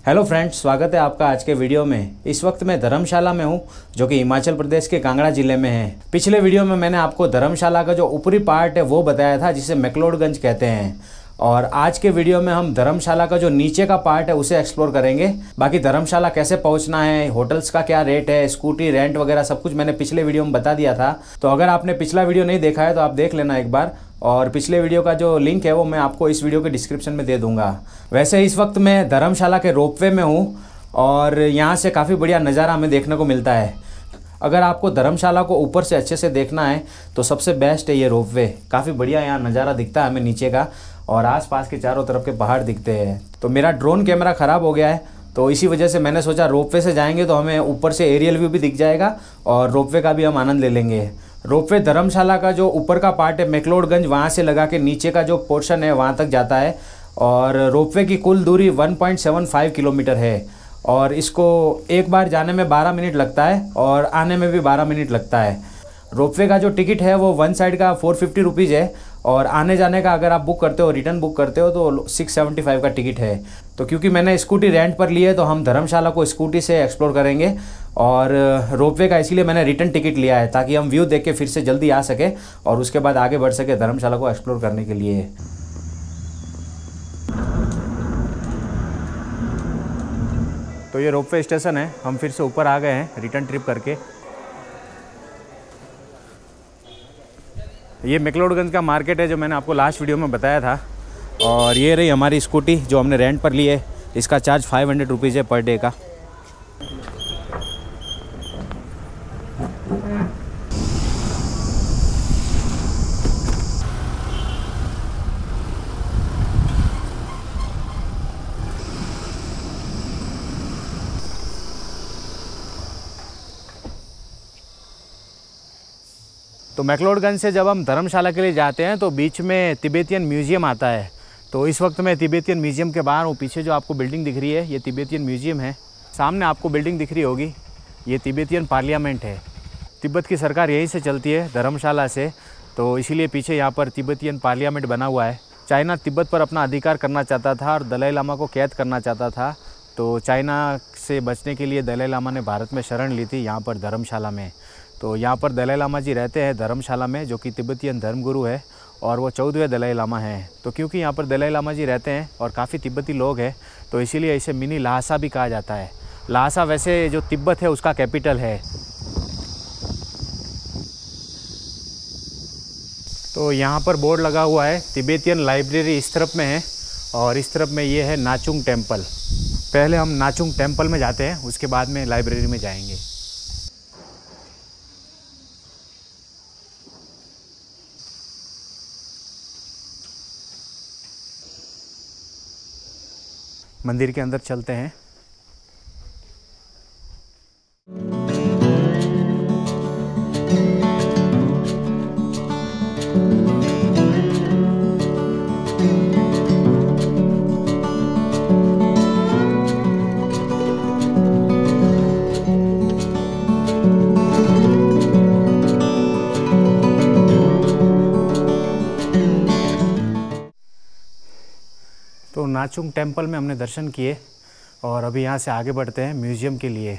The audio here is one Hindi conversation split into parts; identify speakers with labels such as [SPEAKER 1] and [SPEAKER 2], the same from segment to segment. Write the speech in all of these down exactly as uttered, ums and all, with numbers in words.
[SPEAKER 1] हेलो फ्रेंड्स, स्वागत है आपका आज के वीडियो में। इस वक्त मैं धर्मशाला में हूं, जो कि हिमाचल प्रदेश के कांगड़ा जिले में है। पिछले वीडियो में मैंने आपको धर्मशाला का जो ऊपरी पार्ट है वो बताया था, जिसे मैक्लोडगंज कहते हैं। और आज के वीडियो में हम धर्मशाला का जो नीचे का पार्ट है उसे एक्सप्लोर करेंगे। बाकी धर्मशाला कैसे पहुंचना है, होटल्स का क्या रेट है, स्कूटी रेंट वगैरह सब कुछ मैंने पिछले वीडियो में बता दिया था। तो अगर आपने पिछला वीडियो नहीं देखा है तो आप देख लेना एक बार, और पिछले वीडियो का जो लिंक है वो मैं आपको इस वीडियो के डिस्क्रिप्शन में दे दूंगा। वैसे इस वक्त मैं धर्मशाला के रोपवे में हूँ और यहाँ से काफ़ी बढ़िया नज़ारा हमें देखने को मिलता है। अगर आपको धर्मशाला को ऊपर से अच्छे से देखना है तो सबसे बेस्ट है ये रोपवे। काफ़ी बढ़िया यहाँ नज़ारा दिखता है हमें नीचे का, और आसपास के चारों तरफ के पहाड़ दिखते हैं। तो मेरा ड्रोन कैमरा ख़राब हो गया है, तो इसी वजह से मैंने सोचा रोपवे से जाएंगे तो हमें ऊपर से एरियल व्यू भी दिख जाएगा और रोपवे का भी हम आनंद ले लेंगे। रोपवे धर्मशाला का जो ऊपर का पार्ट है मैक्लोडगंज, वहाँ से लगा के नीचे का जो पोर्शन है वहाँ तक जाता है। और रोपवे की कुल दूरी one point seven five kilometre है, और इसको एक बार जाने में बारह मिनट लगता है और आने में भी बारह मिनट लगता है। रोपवे का जो टिकट है वो वन साइड का फोर फिफ्टी रुपीज़ है, और आने जाने का अगर आप बुक करते हो, रिटर्न बुक करते हो तो सिक्स सेवेंटी फाइव का टिकट है। तो क्योंकि मैंने स्कूटी रेंट पर ली है तो हम धर्मशाला को स्कूटी से एक्सप्लोर करेंगे, और रोपवे का इसीलिए मैंने रिटर्न टिकट लिया है ताकि हम व्यू देख के फिर से जल्दी आ सके और उसके बाद आगे बढ़ सके धर्मशाला को एक्सप्लोर करने के लिए। तो ये रोपवे स्टेशन है, हम फिर से ऊपर आ गए हैं रिटर्न ट्रिप करके। ये मैक्लोडगंज का मार्केट है जो मैंने आपको लास्ट वीडियो में बताया था, और ये रही हमारी स्कूटी जो हमने रेंट पर ली है। इसका चार्ज फाइव हंड्रेड रुपीज़ है पर डे का। तो मैक्लोडगंज से जब हम धर्मशाला के लिए जाते हैं तो बीच में तिब्बतियन म्यूज़ियम आता है। तो इस वक्त मैं तिब्बतियन म्यूज़ियम के बाहर हूँ। पीछे जो आपको बिल्डिंग दिख रही है ये तिब्बतियन म्यूज़ियम है। सामने आपको बिल्डिंग दिख रही होगी, ये तिब्बतियन पार्लियामेंट है। तिब्बत की सरकार यहीं से चलती है, धर्मशाला से, तो इसीलिए पीछे यहाँ पर तिब्बतियन पार्लियामेंट बना हुआ है। चाइना तिब्बत पर अपना अधिकार करना चाहता था और दलाई लामा को कैद करना चाहता था, तो चाइना से बचने के लिए दलाई लामा ने भारत में शरण ली थी यहाँ पर धर्मशाला में। तो यहाँ पर दलाई लामा जी रहते हैं धर्मशाला में, जो कि तिब्बतियन धर्मगुरु है, और वो चौदहवें दलाई लामा हैं। तो क्योंकि यहाँ पर दलाई लामा जी रहते हैं और काफ़ी तिब्बती लोग हैं, तो इसीलिए इसे मिनी ल्हासा भी कहा जाता है। ल्हासा वैसे जो तिब्बत है उसका कैपिटल है। तो यहाँ पर बोर्ड लगा हुआ है तिब्बतियन लाइब्रेरी इस तरफ में है, और इस तरफ में ये है नाचुंग टेम्पल। पहले हम नाचुंग टेम्पल में जाते हैं, उसके बाद में लाइब्रेरी में जाएंगे। मंदिर के अंदर चलते हैं। तो नाचुंग टेम्पल में हमने दर्शन किए, और अभी यहाँ से आगे बढ़ते हैं म्यूज़ियम के लिए।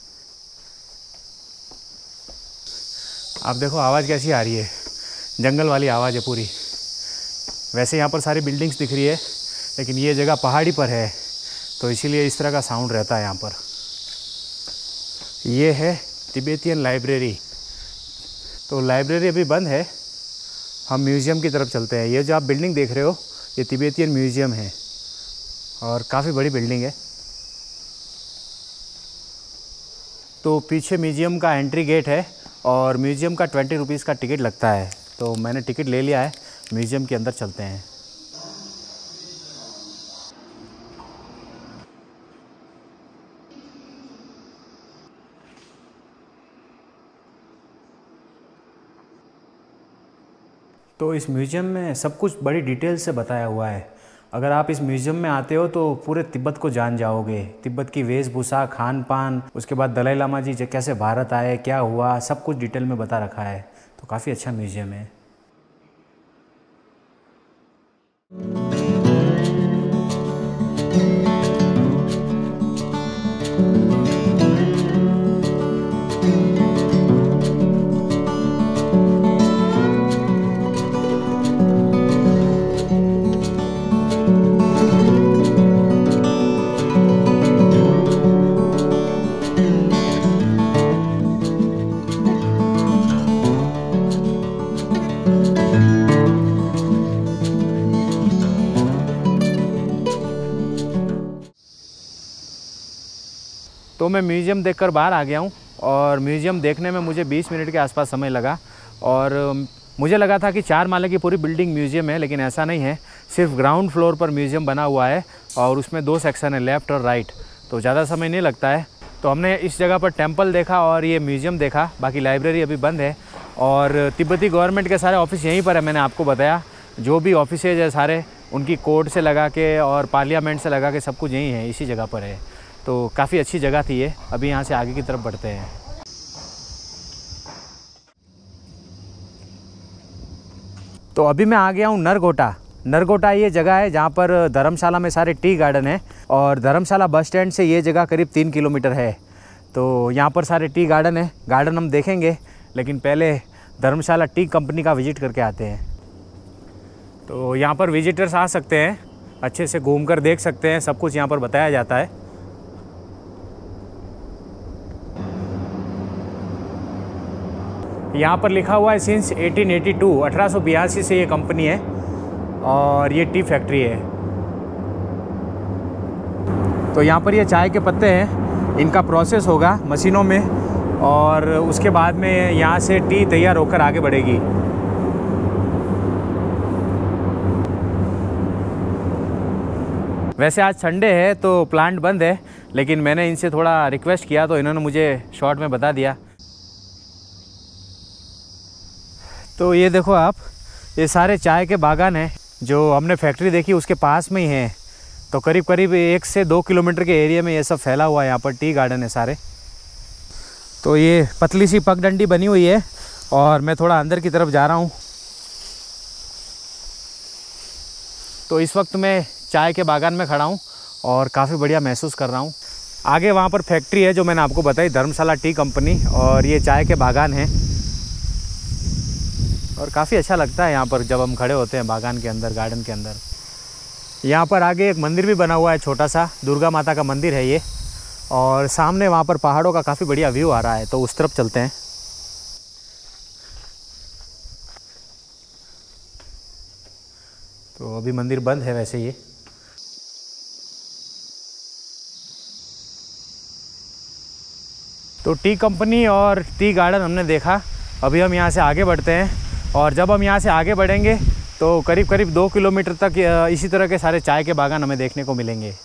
[SPEAKER 1] आप देखो आवाज़ कैसी आ रही है, जंगल वाली आवाज़ है पूरी। वैसे यहाँ पर सारी बिल्डिंग्स दिख रही है, लेकिन ये जगह पहाड़ी पर है तो इसीलिए इस तरह का साउंड रहता है यहाँ पर। ये है तिब्बतियन लाइब्रेरी। तो लाइब्रेरी अभी बंद है, हम म्यूज़ियम की तरफ चलते हैं। ये जो आप बिल्डिंग देख रहे हो ये तिब्बतियन म्यूज़ियम है, और काफ़ी बड़ी बिल्डिंग है। तो पीछे म्यूज़ियम का एंट्री गेट है, और म्यूज़ियम का ट्वेंटी रुपीज़ का टिकट लगता है। तो मैंने टिकट ले लिया है, म्यूज़ियम के अंदर चलते हैं। तो इस म्यूज़ियम में सब कुछ बड़ी डिटेल से बताया हुआ है। अगर आप इस म्यूज़ियम में आते हो तो पूरे तिब्बत को जान जाओगे। तिब्बत की वेशभूषा, खान पान, उसके बाद दलाई लामा जी कैसे भारत आए, क्या हुआ, सब कुछ डिटेल में बता रखा है। तो काफ़ी अच्छा म्यूज़ियम है। तो मैं म्यूज़ियम देखकर बाहर आ गया हूँ और म्यूज़ियम देखने में मुझे बीस मिनट के आसपास समय लगा और मुझे लगा था कि चार माले की पूरी बिल्डिंग म्यूज़ियम है, लेकिन ऐसा नहीं है। सिर्फ ग्राउंड फ्लोर पर म्यूज़ियम बना हुआ है और उसमें दो सेक्शन है, लेफ़्ट और राइट, तो ज़्यादा समय नहीं लगता है। तो हमने इस जगह पर टेंपल देखा और ये म्यूज़ियम देखा, बाकी लाइब्रेरी अभी बंद है। और तिब्बती गवर्नमेंट के सारे ऑफिस यहीं पर है, मैंने आपको बताया। जो भी ऑफिसेज है सारे, उनकी कोर्ट से लगा के और पार्लियामेंट से लगा के सब कुछ यहीं है, इसी जगह पर है। तो काफ़ी अच्छी जगह थी ये। अभी यहाँ से आगे की तरफ बढ़ते हैं। तो अभी मैं आ गया हूँ नरगोटा। नरगोटा ये जगह है जहाँ पर धर्मशाला में सारे टी गार्डन है और धर्मशाला बस स्टैंड से ये जगह करीब तीन किलोमीटर है। तो यहाँ पर सारे टी गार्डन है। गार्डन हम देखेंगे, लेकिन पहले धर्मशाला टी कंपनी का विजिट करके आते हैं। तो यहाँ पर विजिटर्स आ सकते हैं, अच्छे से घूमकर देख सकते हैं, सब कुछ यहाँ पर बताया जाता है। यहाँ पर लिखा हुआ है सिंस अठारह सौ बयासी, अठारह सौ बयासी से ये कंपनी है और ये टी फैक्ट्री है। तो यहाँ पर ये चाय के पत्ते हैं, इनका प्रोसेस होगा मशीनों में और उसके बाद में यहाँ से टी तैयार होकर आगे बढ़ेगी। वैसे आज संडे है तो प्लांट बंद है, लेकिन मैंने इनसे थोड़ा रिक्वेस्ट किया तो इन्होंने मुझे शॉर्ट में बता दिया। तो ये देखो आप, ये सारे चाय के बागान हैं। जो हमने फैक्ट्री देखी उसके पास में ही है। तो करीब करीब एक से दो किलोमीटर के एरिया में ये सब फैला हुआ है। यहाँ पर टी गार्डन है सारे। तो ये पतली सी पगडंडी बनी हुई है और मैं थोड़ा अंदर की तरफ जा रहा हूँ। तो इस वक्त मैं चाय के बागान में खड़ा हूँ और काफ़ी बढ़िया महसूस कर रहा हूँ। आगे वहाँ पर फैक्ट्री है जो मैंने आपको बताई, धर्मशाला टी कंपनी, और ये चाय के बागान हैं। और काफ़ी अच्छा लगता है यहाँ पर जब हम खड़े होते हैं बागान के अंदर, गार्डन के अंदर। यहाँ पर आगे एक मंदिर भी बना हुआ है, छोटा सा दुर्गा माता का मंदिर है ये। और सामने वहाँ पर पहाड़ों का काफ़ी बढ़िया व्यू आ रहा है, तो उस तरफ चलते हैं। तो अभी मंदिर बंद है वैसे ये। तो टी कंपनी और टी गार्डन हमने देखा। अभी हम यहाँ से आगे बढ़ते हैं और जब हम यहाँ से आगे बढ़ेंगे तो करीब करीब दो किलोमीटर तक इसी तरह के सारे चाय के बागान हमें देखने को मिलेंगे।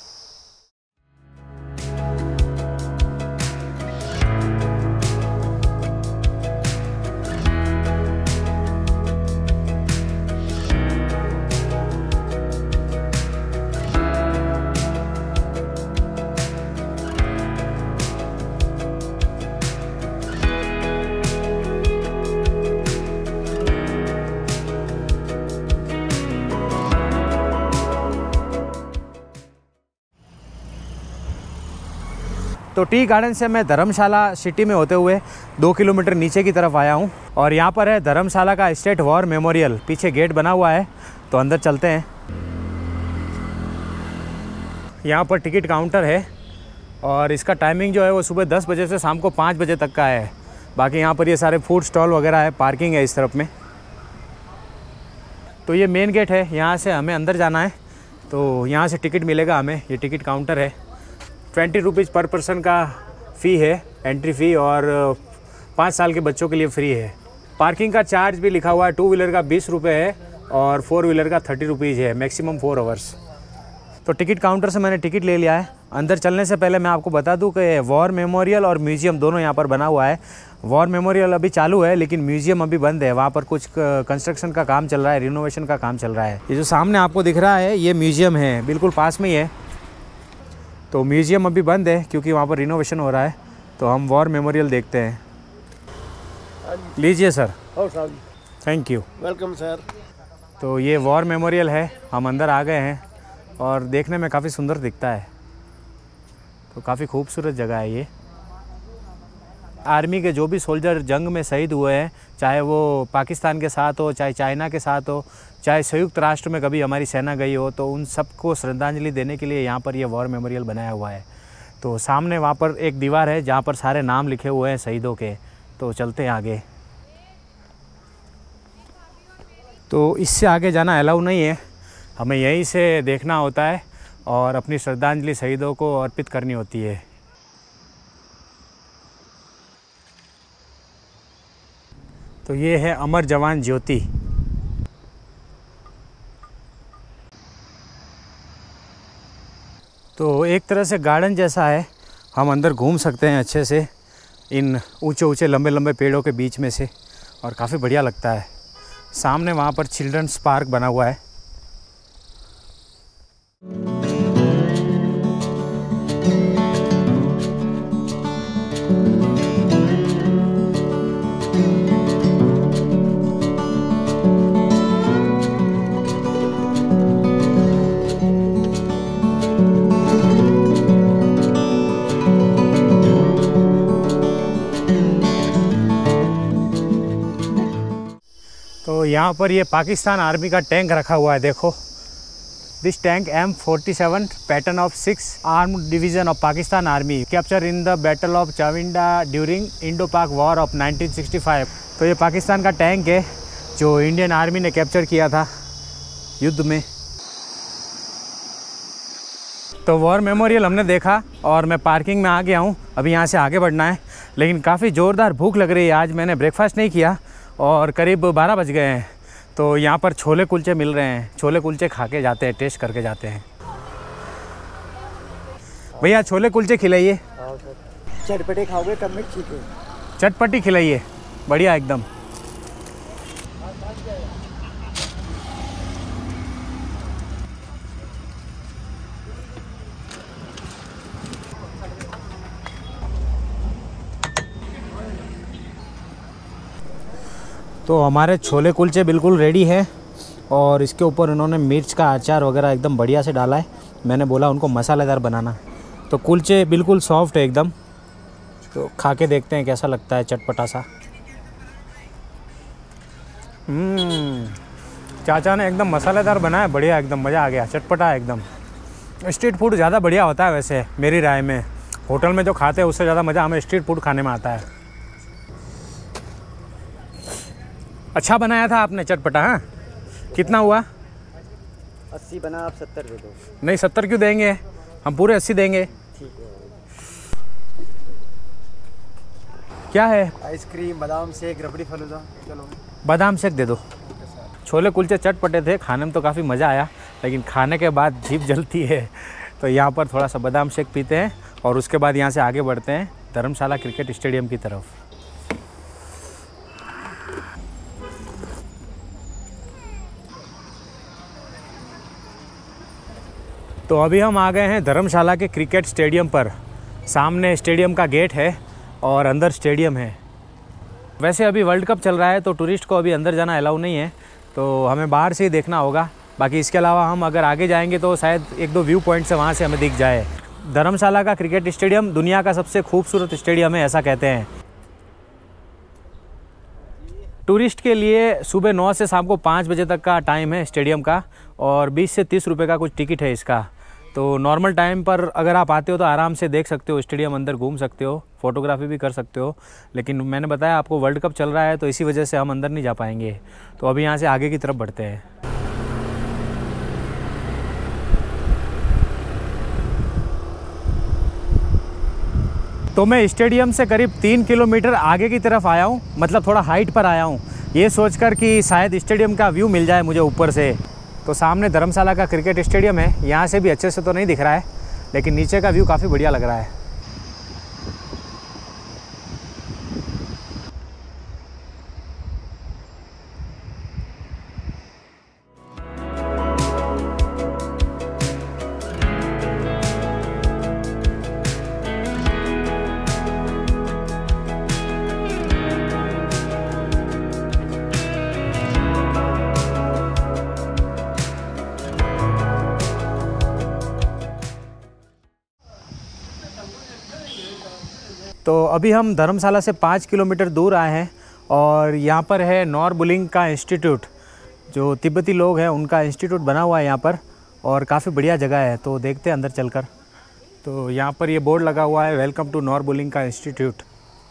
[SPEAKER 1] तो टी गार्डन से मैं धर्मशाला सिटी में होते हुए दो किलोमीटर नीचे की तरफ आया हूँ और यहाँ पर है धर्मशाला का स्टेट वॉर मेमोरियल। पीछे गेट बना हुआ है, तो अंदर चलते हैं। यहाँ पर टिकट काउंटर है और इसका टाइमिंग जो है वो सुबह दस बजे से शाम को पाँच बजे तक का है। बाकी यहाँ पर ये सारे फूड स्टॉल वगैरह है, पार्किंग है इस तरफ में। तो ये मेन गेट है, यहाँ से हमें अंदर जाना है। तो यहाँ से टिकट मिलेगा हमें, ये टिकट काउंटर है। ट्वेंटी रुपीज़ पर पर्सन का फ़ी है, एंट्री फ़ी, और पाँच साल के बच्चों के लिए फ्री है। पार्किंग का चार्ज भी लिखा हुआ है, टू व्हीलर का बीस रुपये है और फोर व्हीलर का थर्टी रुपीज़ है, मैक्सिमम फोर आवर्स। तो टिकट काउंटर से मैंने टिकट ले लिया है। अंदर चलने से पहले मैं आपको बता दूं कि वॉर मेमोरियल और म्यूज़ियम दोनों यहाँ पर बना हुआ है। वॉर मेमोरियल अभी चालू है, लेकिन म्यूज़ियम अभी बंद है। वहाँ पर कुछ कंस्ट्रक्शन का काम चल रहा है, रिनोवेशन का काम चल रहा है। ये जो सामने आपको दिख रहा है ये म्यूज़ियम है, बिल्कुल पास में ही है। तो म्यूज़ियम अभी बंद है क्योंकि वहाँ पर रिनोवेशन हो रहा है। तो हम वॉर मेमोरियल देखते हैं। लीजिए sir. Thank you.
[SPEAKER 2] Welcome sir.
[SPEAKER 1] तो ये वॉर मेमोरियल है, हम अंदर आ गए हैं और देखने में काफ़ी सुंदर दिखता है। तो काफ़ी खूबसूरत जगह है ये। आर्मी के जो भी सोल्जर जंग में शहीद हुए हैं, चाहे वो पाकिस्तान के साथ हो, चाहे चाइना के साथ हो, चाहे संयुक्त राष्ट्र में कभी हमारी सेना गई हो, तो उन सबको श्रद्धांजलि देने के लिए यहाँ पर ये वॉर मेमोरियल बनाया हुआ है। तो सामने वहाँ पर एक दीवार है जहाँ पर सारे नाम लिखे हुए हैं शहीदों के। तो चलते हैं आगे। तो इससे आगे जाना अलाउ नहीं है, हमें यहीं से देखना होता है और अपनी श्रद्धांजलि शहीदों को अर्पित करनी होती है। तो ये है अमर जवान ज्योति। तो एक तरह से गार्डन जैसा है, हम अंदर घूम सकते हैं अच्छे से इन ऊंचे ऊंचे लंबे लंबे पेड़ों के बीच में से, और काफ़ी बढ़िया लगता है। सामने वहाँ पर चिल्ड्रंस पार्क बना हुआ है। तो यहाँ पर ये पाकिस्तान आर्मी का टैंक रखा हुआ है, देखो। This tank M forty seven pattern of six armed division of Pakistan army capture in the battle of Chawinda during Indo Pak war of nineteen sixty five. तो ये पाकिस्तान का टैंक है जो इंडियन आर्मी ने कैप्चर किया था युद्ध में। तो वॉर मेमोरियल हमने देखा और मैं पार्किंग में आ गया हूँ। अभी यहाँ से आगे बढ़ना है, लेकिन काफ़ी ज़ोरदार भूख लग रही है। आज मैंने ब्रेकफास्ट नहीं किया और करीब बारह बज गए हैं। तो यहाँ पर छोले कुलचे मिल रहे हैं, छोले कुलचे खा के जाते हैं, टेस्ट करके जाते हैं। भैया छोले कुलचे खिलाइए।
[SPEAKER 2] चटपटे खाओगे कम में? ठीक है,
[SPEAKER 1] चटपटी खिलाइए, बढ़िया एकदम। तो हमारे छोले कुलचे बिल्कुल रेडी है और इसके ऊपर उन्होंने मिर्च का अचार वगैरह एकदम बढ़िया से डाला है। मैंने बोला उनको मसालेदार बनाना। तो कुलचे बिल्कुल सॉफ्ट है एकदम। तो खा के देखते हैं कैसा लगता है, चटपटा सा। हम्म, चाचा ने एकदम मसालेदार बनाया, बढ़िया एकदम, मज़ा आ गया, चटपटा एकदम। स्ट्रीट फूड ज़्यादा बढ़िया होता है वैसे मेरी राय में। होटल में जो खाते हैं उससे ज़्यादा मज़ा हमें स्ट्रीट फूड खाने में आता है। अच्छा बनाया था आपने, चटपटा। हाँ, कितना हुआ?
[SPEAKER 2] अस्सी बना, आप सत्तर दे दो।
[SPEAKER 1] नहीं, सत्तर क्यों देंगे, हम पूरे अस्सी देंगे।
[SPEAKER 2] ठीक है।
[SPEAKER 1] क्या है?
[SPEAKER 2] आइसक्रीम, बादाम शेक, रबड़ी फलूदा। चलो
[SPEAKER 1] बादाम शेक दे दो। छोले कुलचे चटपटे थे, खाने में तो काफ़ी मज़ा आया, लेकिन खाने के बाद जीभ जलती है। तो यहाँ पर थोड़ा सा बादाम शेक पीते हैं और उसके बाद यहाँ से आगे बढ़ते हैं धर्मशाला क्रिकेट स्टेडियम की तरफ। तो अभी हम आ गए हैं धर्मशाला के क्रिकेट स्टेडियम पर। सामने स्टेडियम का गेट है और अंदर स्टेडियम है। वैसे अभी वर्ल्ड कप चल रहा है तो टूरिस्ट को अभी अंदर जाना अलाउ नहीं है, तो हमें बाहर से ही देखना होगा। बाकी इसके अलावा हम अगर आगे जाएंगे तो शायद एक दो व्यू पॉइंट से वहाँ से हमें दिख जाए। धर्मशाला का क्रिकेट स्टेडियम दुनिया का सबसे खूबसूरत स्टेडियम है, ऐसा कहते हैं। टूरिस्ट के लिए सुबह नौ से शाम को पाँच बजे तक का टाइम है स्टेडियम का, और बीस से तीस रुपये का कुछ टिकट है इसका। तो नॉर्मल टाइम पर अगर आप आते हो तो आराम से देख सकते हो स्टेडियम, अंदर घूम सकते हो, फोटोग्राफी भी कर सकते हो। लेकिन मैंने बताया आपको वर्ल्ड कप चल रहा है तो इसी वजह से हम अंदर नहीं जा पाएंगे। तो अभी यहाँ से आगे की तरफ बढ़ते हैं। तो मैं स्टेडियम से करीब तीन किलोमीटर आगे की तरफ आया हूँ, मतलब थोड़ा हाइट पर आया हूँ, ये सोचकर कि शायद स्टेडियम का व्यू मिल जाए मुझे ऊपर से। तो सामने धर्मशाला का क्रिकेट स्टेडियम है, यहाँ से भी अच्छे से तो नहीं दिख रहा है, लेकिन नीचे का व्यू काफ़ी बढ़िया लग रहा है। तो अभी हम धर्मशाला से पाँच किलोमीटर दूर आए हैं और यहाँ पर है नॉरबुलिंग का इंस्टीट्यूट, जो तिब्बती लोग हैं उनका इंस्टीट्यूट बना हुआ है यहाँ पर, और काफ़ी बढ़िया जगह है। तो देखते हैं अंदर चलकर। तो यहाँ पर ये बोर्ड लगा हुआ है, वेलकम टू नॉरबुलिंग का इंस्टीट्यूट।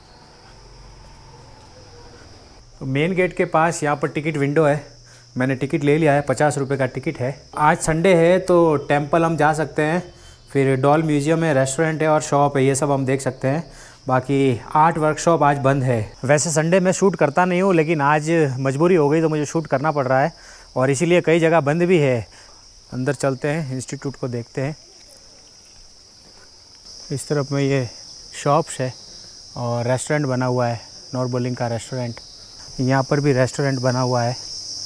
[SPEAKER 1] तो मेन गेट के पास यहाँ पर टिकट विंडो है, मैंने टिकट ले लिया है, पचास रुपये का टिकट है। आज संडे है तो टेम्पल हम जा सकते हैं, फिर डॉल म्यूज़ियम है, रेस्टोरेंट है और शॉप है, ये सब हम देख सकते हैं। बाकी आर्ट वर्कशॉप आज बंद है। वैसे संडे में शूट करता नहीं हूँ, लेकिन आज मजबूरी हो गई तो मुझे शूट करना पड़ रहा है और इसीलिए कई जगह बंद भी है। अंदर चलते हैं, इंस्टीट्यूट को देखते हैं। इस तरफ में ये शॉप्स है और रेस्टोरेंट बना हुआ है, नॉर्बोलिंग का रेस्टोरेंट। यहाँ पर भी रेस्टोरेंट बना हुआ है।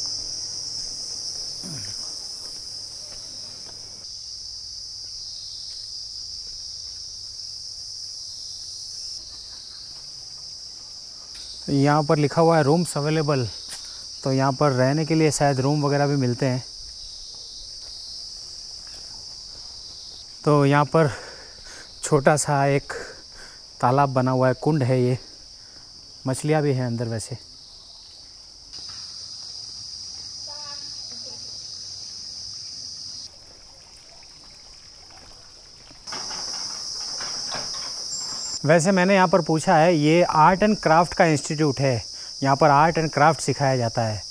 [SPEAKER 1] यहाँ पर लिखा हुआ है रूम्स अवेलेबल, तो यहाँ पर रहने के लिए शायद रूम वगैरह भी मिलते हैं। तो यहाँ पर छोटा सा एक तालाब बना हुआ है, कुंड है ये, मछलियाँ भी हैं अंदर। वैसे वैसे मैंने यहाँ पर पूछा है, ये आर्ट एंड क्राफ्ट का इंस्टीट्यूट है, यहाँ पर आर्ट एंड क्राफ्ट सिखाया जाता है।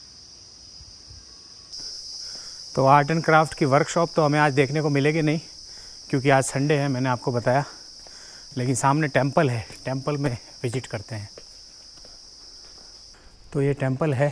[SPEAKER 1] तो आर्ट एंड क्राफ्ट की वर्कशॉप तो हमें आज देखने को मिलेगी नहीं, क्योंकि आज संडे है, मैंने आपको बताया। लेकिन सामने टेंपल है, टेंपल में विजिट करते हैं। तो ये टेंपल है।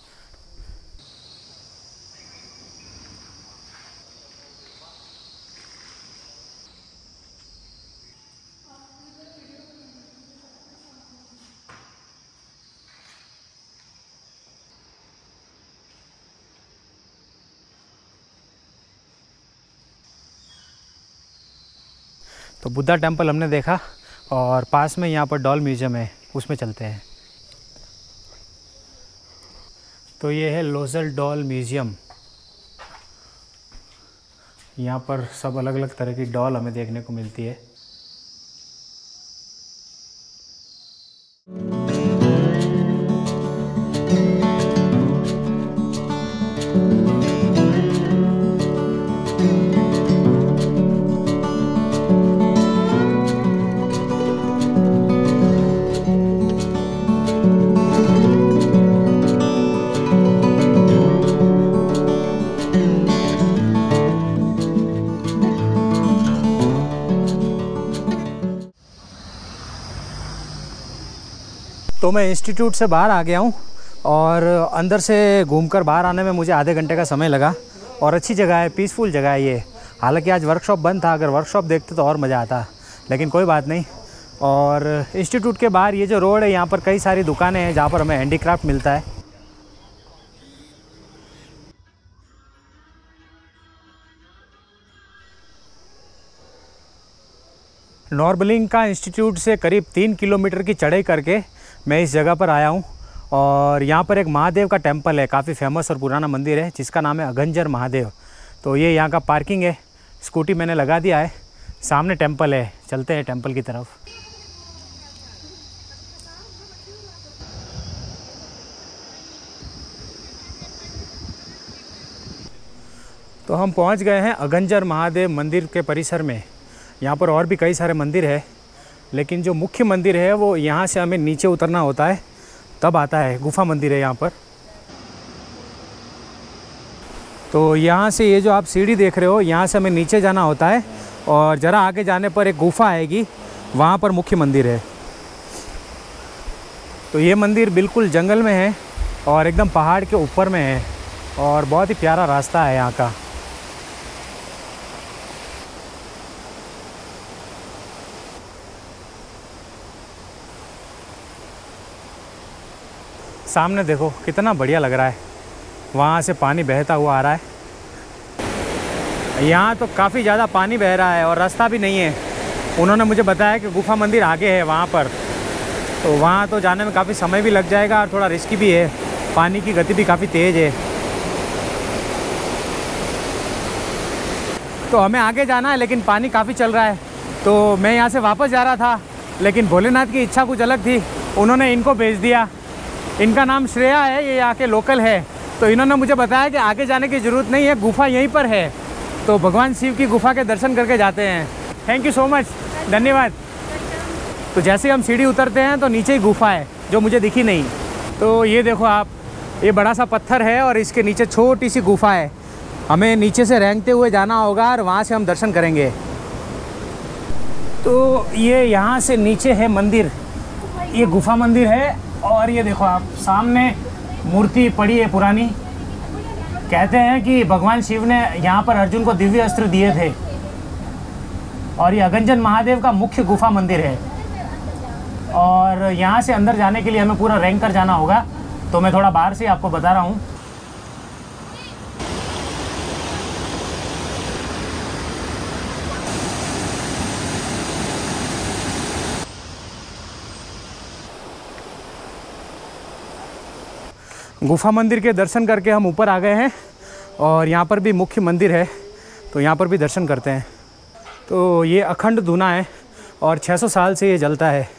[SPEAKER 1] तो बुद्धा टेंपल हमने देखा और पास में यहाँ पर डॉल म्यूज़ियम है, उसमें चलते हैं। तो ये है लोजल डॉल म्यूज़ियम। यहाँ पर सब अलग अलग तरह की डॉल हमें देखने को मिलती है। तो मैं इंस्टीट्यूट से बाहर आ गया हूँ और अंदर से घूमकर बाहर आने में मुझे आधे घंटे का समय लगा और अच्छी जगह है, पीसफुल जगह है ये। हालांकि आज वर्कशॉप बंद था, अगर वर्कशॉप देखते तो और मज़ा आता, लेकिन कोई बात नहीं। और इंस्टीट्यूट के बाहर ये जो रोड है, यहाँ पर कई सारी दुकानें हैं जहाँ पर हमें हैंडीक्राफ्ट मिलता है। नॉर्बोलिंग का इंस्टीट्यूट से करीब तीन किलोमीटर की चढ़ाई करके मैं इस जगह पर आया हूँ और यहाँ पर एक महादेव का टेंपल है, काफ़ी फेमस और पुराना मंदिर है जिसका नाम है अघंजर महादेव। तो ये यहाँ का पार्किंग है, स्कूटी मैंने लगा दिया है, सामने टेंपल है, चलते हैं टेंपल की तरफ। तो हम पहुँच गए हैं अघंजर महादेव मंदिर के परिसर में। यहाँ पर और भी कई सारे मंदिर है, लेकिन जो मुख्य मंदिर है वो यहाँ से हमें नीचे उतरना होता है, तब आता है। गुफा मंदिर है यहाँ पर। तो यहाँ से ये जो आप सीढ़ी देख रहे हो, यहाँ से हमें नीचे जाना होता है और ज़रा आगे जाने पर एक गुफा आएगी, वहाँ पर मुख्य मंदिर है। तो ये मंदिर बिल्कुल जंगल में है और एकदम पहाड़ के ऊपर में है और बहुत ही प्यारा रास्ता है यहाँ का। सामने देखो कितना बढ़िया लग रहा है, वहाँ से पानी बहता हुआ आ रहा है। यहाँ तो काफ़ी ज़्यादा पानी बह रहा है और रास्ता भी नहीं है। उन्होंने मुझे बताया कि गुफा मंदिर आगे है वहाँ पर, तो वहाँ तो जाने में काफ़ी समय भी लग जाएगा और थोड़ा रिस्की भी है, पानी की गति भी काफ़ी तेज़ है। तो हमें आगे जाना है लेकिन पानी काफ़ी चल रहा है, तो मैं यहाँ से वापस जा रहा था, लेकिन भोलेनाथ की इच्छा कुछ अलग थी, उन्होंने इनको भेज दिया। इनका नाम श्रेया है, ये यहाँ के लोकल है। तो इन्होंने मुझे बताया कि आगे जाने की ज़रूरत नहीं है, गुफा यहीं पर है, तो भगवान शिव की गुफा के दर्शन करके जाते हैं। थैंक यू सो मच, धन्यवाद। तो जैसे हम सीढ़ी उतरते हैं तो नीचे ही गुफा है जो मुझे दिखी नहीं। तो ये देखो आप, ये बड़ा सा पत्थर है और इसके नीचे छोटी सी गुफा है। हमें नीचे से रेंगते हुए जाना होगा और वहाँ से हम दर्शन करेंगे। तो ये यहाँ से नीचे है मंदिर, ये गुफा मंदिर है। और ये देखो आप सामने मूर्ति पड़ी है पुरानी। कहते हैं कि भगवान शिव ने यहाँ पर अर्जुन को दिव्य अस्त्र दिए थे। और ये अगंजन महादेव का मुख्य गुफा मंदिर है। और यहाँ से अंदर जाने के लिए हमें पूरा रैंक कर जाना होगा, तो मैं थोड़ा बाहर से आपको बता रहा हूँ। गुफा मंदिर के दर्शन करके हम ऊपर आ गए हैं और यहाँ पर भी मुख्य मंदिर है, तो यहाँ पर भी दर्शन करते हैं। तो ये अखंड धूना है और छह सौ साल से ये जलता है।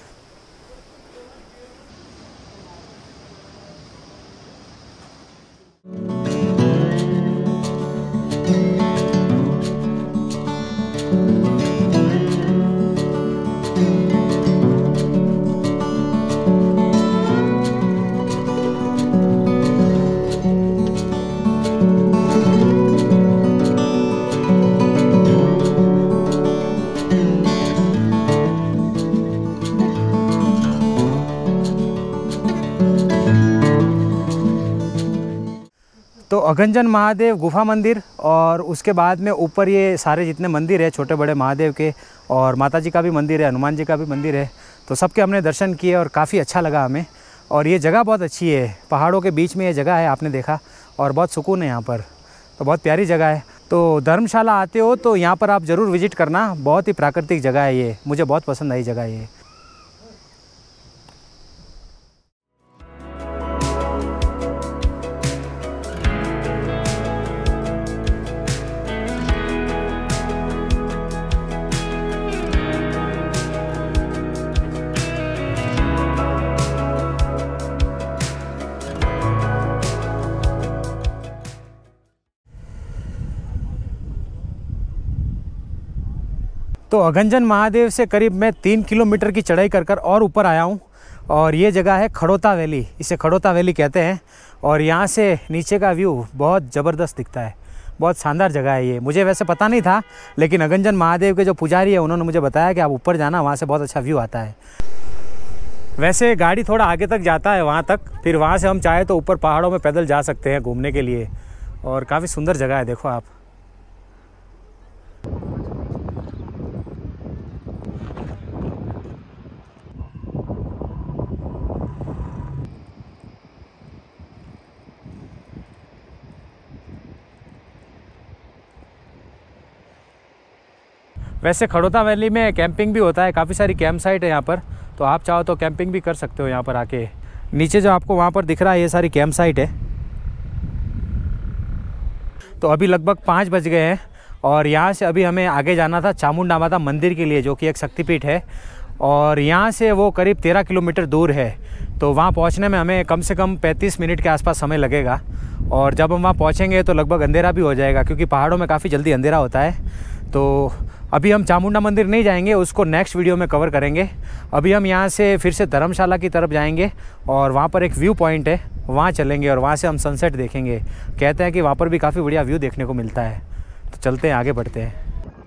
[SPEAKER 1] तो अगंजन महादेव गुफा मंदिर और उसके बाद में ऊपर ये सारे जितने मंदिर है छोटे बड़े महादेव के, और माता जी का भी मंदिर है, हनुमान जी का भी मंदिर है, तो सबके हमने दर्शन किए और काफ़ी अच्छा लगा हमें। और ये जगह बहुत अच्छी है, पहाड़ों के बीच में ये जगह है, आपने देखा, और बहुत सुकून है यहाँ पर, तो बहुत प्यारी जगह है। तो धर्मशाला आते हो तो यहाँ पर आप ज़रूर विज़िट करना, बहुत ही प्राकृतिक जगह है ये, मुझे बहुत पसंद आई जगह ये। तो अगंजन महादेव से करीब मैं तीन किलोमीटर की चढ़ाई कर कर और ऊपर आया हूँ, और ये जगह है खड़ोता वैली, इसे खड़ोता वैली कहते हैं। और यहाँ से नीचे का व्यू बहुत ज़बरदस्त दिखता है, बहुत शानदार जगह है ये। मुझे वैसे पता नहीं था, लेकिन अगंजन महादेव के जो पुजारी है उन्होंने मुझे बताया कि आप ऊपर जाना, वहाँ से बहुत अच्छा व्यू आता है। वैसे गाड़ी थोड़ा आगे तक जाता है वहाँ तक, फिर वहाँ से हम चाहे तो ऊपर पहाड़ों में पैदल जा सकते हैं घूमने के लिए, और काफ़ी सुंदर जगह है, देखो आप। वैसे खड़ोता वैली में कैंपिंग भी होता है, काफ़ी सारी कैंप साइट है यहाँ पर, तो आप चाहो तो कैंपिंग भी कर सकते हो यहाँ पर आके। नीचे जो आपको वहाँ पर दिख रहा है ये सारी कैंप साइट है। तो अभी लगभग पाँच बज गए हैं और यहाँ से अभी हमें आगे जाना था चामुंडा माता मंदिर के लिए, जो कि एक शक्तिपीठ है, और यहाँ से वो करीब तेरह किलोमीटर दूर है। तो वहाँ पहुँचने में हमें कम से कम पैंतीस मिनट के आसपास समय लगेगा, और जब हम वहाँ पहुँचेंगे तो लगभग अंधेरा भी हो जाएगा, क्योंकि पहाड़ों में काफ़ी जल्दी अंधेरा होता है। तो अभी हम चामुंडा मंदिर नहीं जाएंगे, उसको नेक्स्ट वीडियो में कवर करेंगे। अभी हम यहाँ से फिर से धर्मशाला की तरफ जाएंगे, और वहाँ पर एक व्यू पॉइंट है, वहाँ चलेंगे और वहाँ से हम सनसेट देखेंगे। कहते हैं कि वहाँ पर भी काफ़ी बढ़िया व्यू देखने को मिलता है। तो चलते हैं, आगे बढ़ते हैं।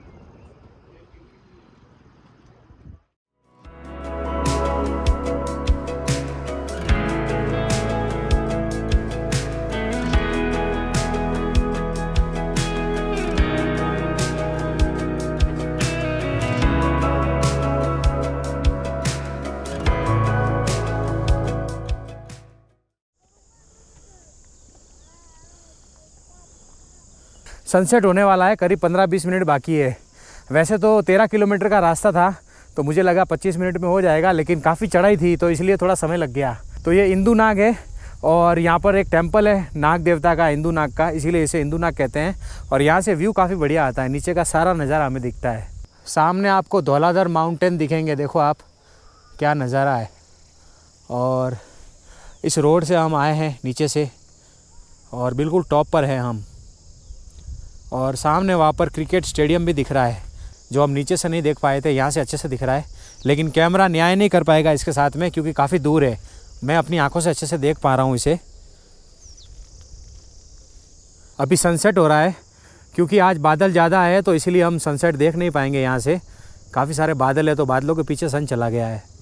[SPEAKER 1] सनसेट होने वाला है, करीब पंद्रह बीस मिनट बाकी है। वैसे तो तेरह किलोमीटर का रास्ता था, तो मुझे लगा पच्चीस मिनट में हो जाएगा, लेकिन काफ़ी चढ़ाई थी तो इसलिए थोड़ा समय लग गया। तो ये इंदु नाग है, और यहाँ पर एक टेम्पल है नाग देवता का, इंदु नाग का, इसीलिए इसे इंदु नाग कहते हैं। और यहाँ से व्यू काफ़ी बढ़िया आता है, नीचे का सारा नज़ारा हमें दिखता है। सामने आपको धौलाधर माउंटेन दिखेंगे, देखो आप क्या नज़ारा है। और इस रोड से हम आए हैं नीचे से, और बिल्कुल टॉप पर है हम। और सामने वहाँ पर क्रिकेट स्टेडियम भी दिख रहा है, जो हम नीचे से नहीं देख पाए थे, यहाँ से अच्छे से दिख रहा है, लेकिन कैमरा न्याय नहीं कर पाएगा इसके साथ में, क्योंकि काफ़ी दूर है। मैं अपनी आंखों से अच्छे से देख पा रहा हूँ इसे। अभी सनसेट हो रहा है, क्योंकि आज बादल ज़्यादा है तो इसीलिए हम सनसेट देख नहीं पाएंगे यहाँ से, काफ़ी सारे बादल है, तो बादलों के पीछे सन चला गया है।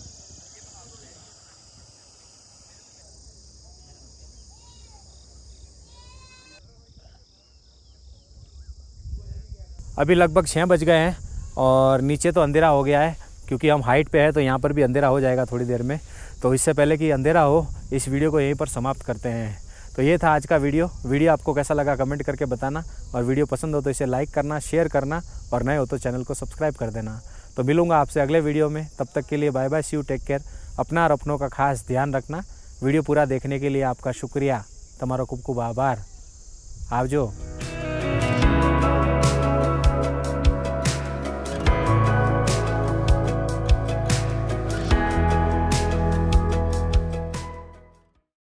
[SPEAKER 1] अभी लगभग छः बज गए हैं और नीचे तो अंधेरा हो गया है, क्योंकि हम हाइट पे है तो यहाँ पर भी अंधेरा हो जाएगा थोड़ी देर में। तो इससे पहले कि अंधेरा हो, इस वीडियो को यहीं पर समाप्त करते हैं। तो ये था आज का वीडियो। वीडियो आपको कैसा लगा कमेंट करके बताना, और वीडियो पसंद हो तो इसे लाइक करना, शेयर करना, और नए हो तो चैनल को सब्सक्राइब कर देना। तो मिलूँगा आपसे अगले वीडियो में, तब तक के लिए bye bye, see you, take care. अपना और अपनों का खास ध्यान रखना। वीडियो पूरा देखने के लिए आपका शुक्रिया, तमारो खूब खूब आभार। आवजो।